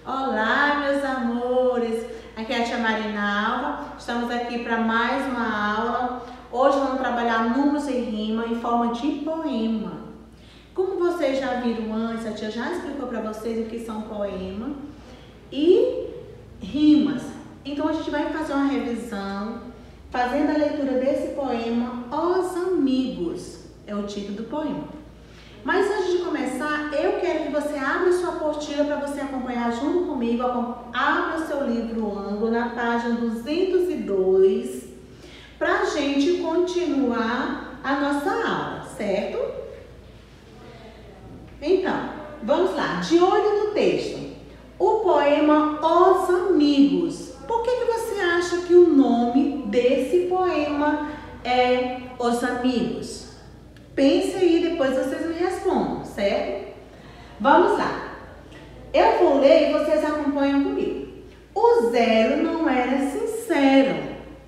Olá, meus amores! Aqui é a tia Marinalva. Estamos aqui para mais uma aula. Hoje vamos trabalhar números em rima em forma de poema. Como vocês já viram antes, a tia já explicou para vocês o que são poema e rimas. Então a gente vai fazer uma revisão, fazendo a leitura desse poema, Os Amigos. É o título do poema. Mas antes de começar, eu quero que você abra sua apostila para você acompanhar junto comigo. Abra o seu livro Ângulo na página 202 para a gente continuar a nossa aula, certo? Então, vamos lá. De olho no texto. O poema Os Amigos. Por que você acha que o nome desse poema é Os Amigos? Pense aí, depois vocês me respondam, certo? Vamos lá. Eu vou ler e vocês acompanham comigo. O 0 não era sincero.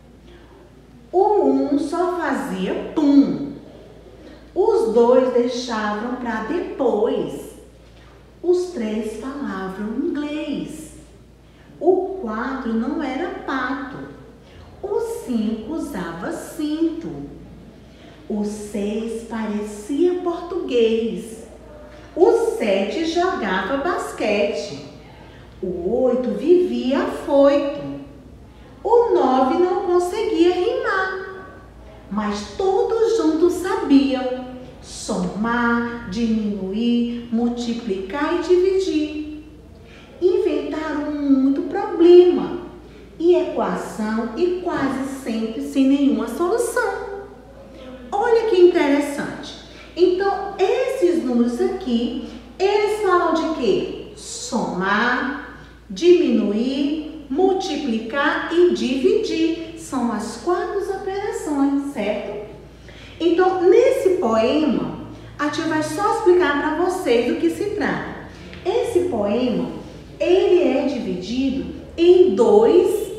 O 1 só fazia pum. Os 2 deixavam para depois. Os 3 falavam inglês. O 4 não era pato. O 5 usava cinto. O 6 parecia português. O 7 jogava basquete. O 8 vivia afoito. O 9 não conseguia rimar. Mas todos juntos sabiam somar, diminuir, multiplicar e dividir. Inventaram muito problema e equação e quase sempre sem nenhuma solução. Olha que interessante. Então, esses números aqui, eles falam de quê? Somar, diminuir, multiplicar e dividir. São as 4 operações, certo? Então, nesse poema, a tia vai só explicar para vocês do que se trata. Esse poema, ele é dividido em 2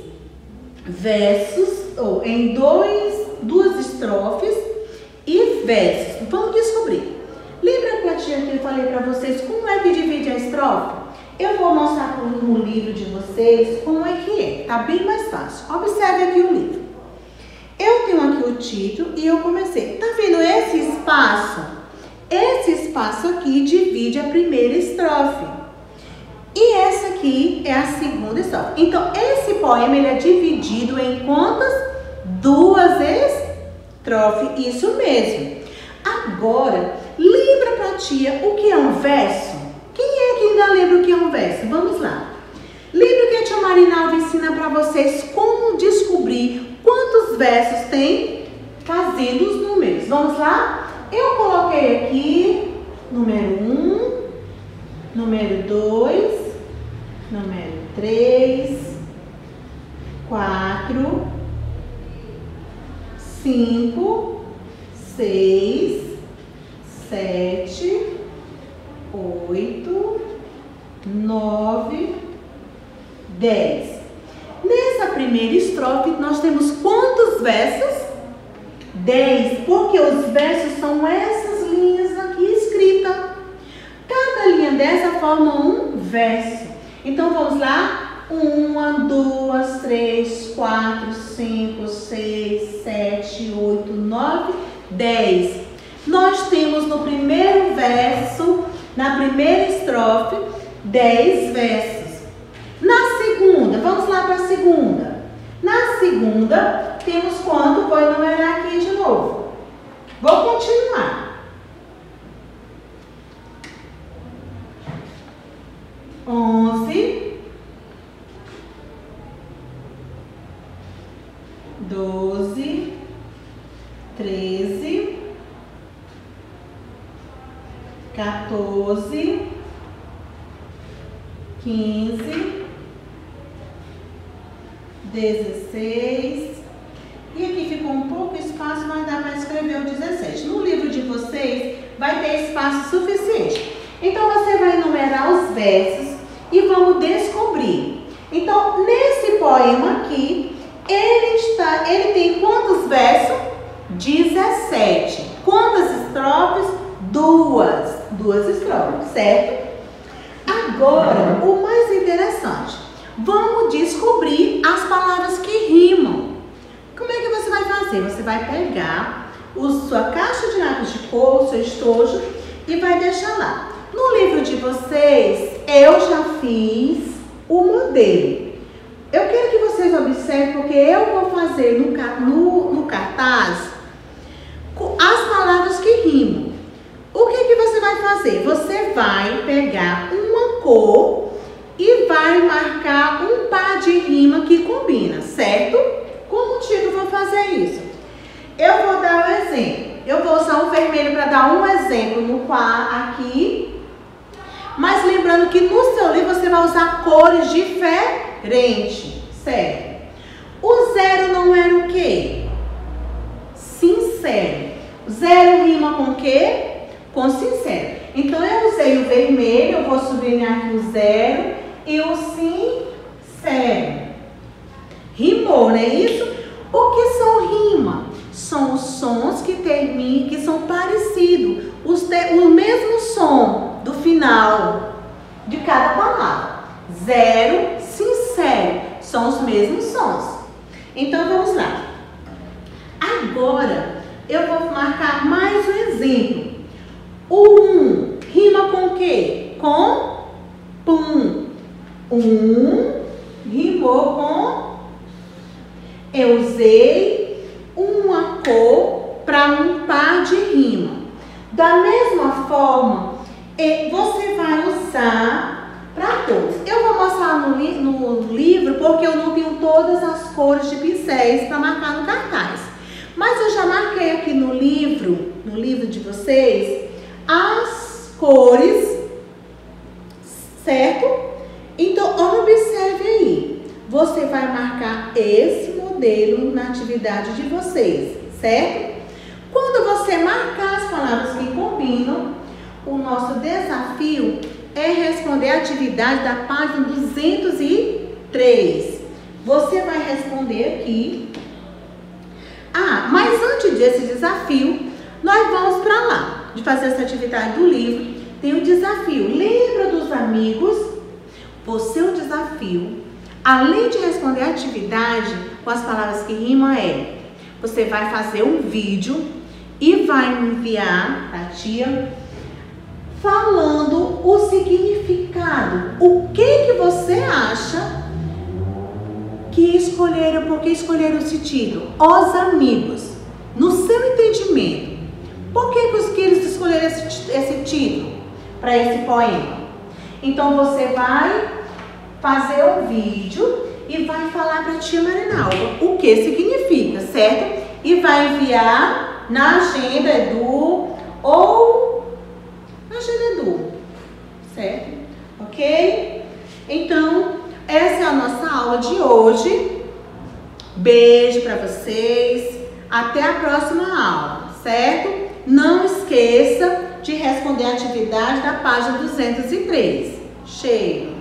versos, ou em duas estrofes e versos. Vamos descobrir. Lembra que a tia que eu falei para vocês como é que divide a estrofe? Eu vou mostrar no livro de vocês como é que é. Tá bem mais fácil. Observe aqui o livro. Eu tenho aqui o título e eu comecei. Tá vendo esse espaço? Esse espaço aqui divide a primeira estrofe. E essa aqui é a segunda estrofe. Então, esse poema ele é dividido em quantas? 2 estrofes. Isso mesmo. Agora, lembra pra tia o que é um verso? Quem é que ainda lembra o que é um verso? Vamos lá. Lembra que a tia Marinalva ensina para vocês como descobrir quantos versos tem fazendo os números. Vamos lá? Eu coloquei aqui número 1, número 2, número 3, 4, 5, 6, 7, 8, 9, 10. Nessa primeira estrofe, nós temos quantos versos? 10, porque os versos são essas linhas aqui escritas. Cada linha dessa forma um verso. Então, vamos lá? 1, 2, 3, 4, 5, 6, 7, 8, 9, 10. Nós temos no primeiro verso, na primeira estrofe, 10 versos. Na segunda, vamos lá para a segunda. Na segunda, temos quanto? Vou enumerar aqui de novo. Vou continuar. 11, 12, 13, 14, 15, 16, e aqui ficou um pouco espaço, mas dá para escrever o 17. No livro de vocês vai ter espaço suficiente. Então você vai enumerar os versos e vamos descobrir. Então, nesse poema aqui, ele tem quantos versos? 17. Quantas estrofes? Duas estrofes, certo? Agora, o mais interessante, vamos descobrir as palavras que rimam. Como é que você vai fazer? Você vai pegar sua caixa de lápis de cor, o seu estojo, e vai deixar lá. No livro de vocês, eu já fiz o modelo. Eu quero que vocês observem, porque eu vou fazer no cartaz as palavras que rimam. O que você vai fazer? Você vai pegar uma cor e vai marcar um par de rima que combina, certo? Como eu vou fazer isso? Eu vou dar um exemplo. Eu vou usar o vermelho para dar um exemplo no quadro aqui. Mas lembrando que no seu livro você vai usar cores diferentes, certo? O zero não era o quê? Sincero. Zero rima com o quê? Com sincero. Então eu usei o vermelho, eu vou sublinhar aqui o zero e o sincero. Rimou, não é isso? O que são rima? São os sons que terminam, que são parecidos, o mesmo som do final de cada palavra. Zero, sincero, são os mesmos sons. Então vamos lá. Agora eu vou marcar mais um exemplo. O rima com o quê? Com pum. Rimou com... Eu usei uma cor para um par de rima. Da mesma forma, você vai usar para todos. Eu vou mostrar no livro porque eu não tenho todas as cores de pincéis para marcar no cartaz. Mas eu já marquei aqui no livro de vocês, as cores, certo? Então, observe aí. Você vai marcar esse modelo na atividade de vocês, certo? Quando você marcar as palavras que combinam, o nosso desafio é responder a atividade da página 203. Você vai responder aqui. Mas antes desse desafio, nós vamos para lá, de fazer essa atividade do livro. Tem o desafio. Lembra dos amigos? O seu desafio, além de responder a atividade com as palavras que rimam, você vai fazer um vídeo e vai me enviar para a tia falando o significado. O que você acha que escolheram, por que escolheram esse título? Os amigos. No seu entendimento, por que eles escolheram esse título para esse poema? Então você vai fazer um vídeo e vai falar para a tia Marinalva o que significa, certo? E vai enviar na agenda Edu ou na agenda Edu, certo? Ok? Então, essa é a nossa aula de hoje. Beijo para vocês. Até a próxima aula, certo? Não esqueça de responder a atividade da página 203. Cheio!